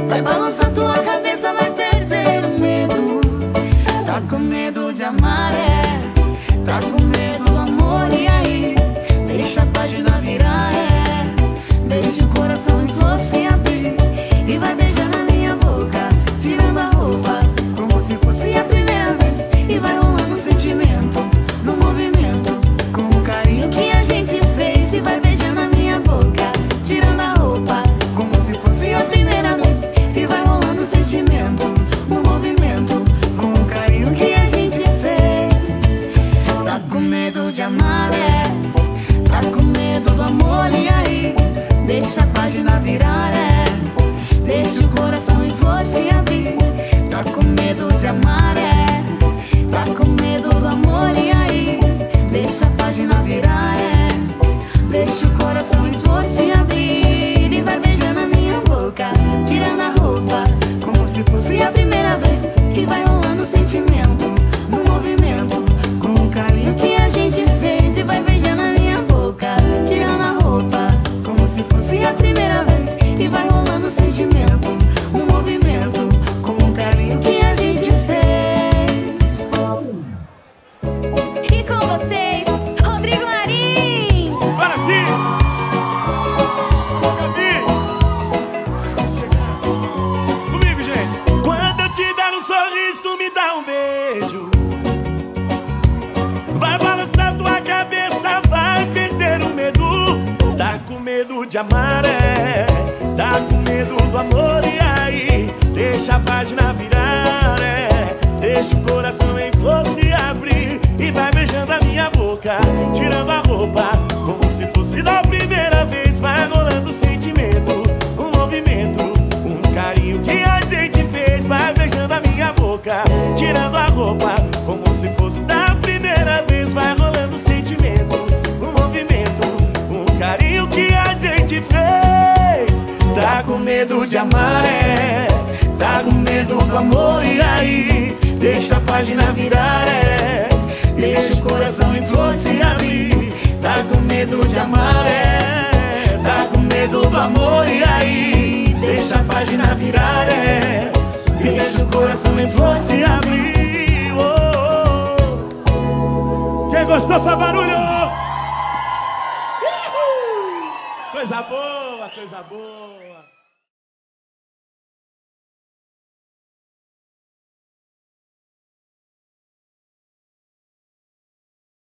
Vai balançar tua cabeça, vai perder o medo. Tá com medo de amar, tá com medo do amor, e aí? Deixa a página virar, deixa o coração em você abrir. E vai beijar na minha boca, tirando a roupa, como se fosse a primeira vez. E vai rolando o sentimento, no movimento, com o carinho que a gente fez. E vai beijar na minha boca, tirando a roupa, como se fosse a primeira vez. E vai rolando o sentimento, no movimento, com o carinho que a gente fez. Tá com medo de amar, tá com medo do amor, e aí? Deixa a página virar, deixa o coração em você abrir. Tá com medo de amar, tá com medo do amor, e aí? Deixa a página virar, deixa o coração em você abrir. E vai beijando a minha boca, tirando a roupa, como se fosse a primeira vez. E vai rolando o sentimento, no movimento, com o carinho que a gente fez. E vai beijando a minha boca, tirando a roupa, como se fosse a primeira vez. E vai rolando o sentimento, no movimento, com o carinho que a gente fez. E com vocês, Rodrigo Marim. Agora sim! Alô, Gabi! Comigo, gente! Quando eu te der um sorriso, tu me dá um beijo. Vai balançar tua cabeça, vai perder o medo. Tá com medo de amar, tá com medo do amor, e aí? Deixa a página virar, deixa o coração em você abrir. E vai beijando a minha boca, tirando a roupa, como se fosse da primeira vez. Vai rolando o sentimento, um movimento, um carinho que a gente fez. Vai beijando a minha boca, tirando a roupa, como se fosse da primeira vez. Vai rolando o sentimento, um movimento, um carinho que a gente fez. Tá com medo de amar, tá com medo do amor, e aí? Deixa a página virar, deixa o coração em você abrir. Tá com medo de amar, tá com medo do amor, e aí? Deixa a página virar, deixa o coração em você abrir. Oh, oh. Quem gostou faz barulho! Coisa boa, coisa boa.